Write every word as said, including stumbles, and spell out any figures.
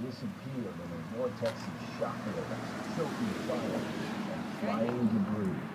disappeared in a vortex of shock waves, choking fire, and flying debris.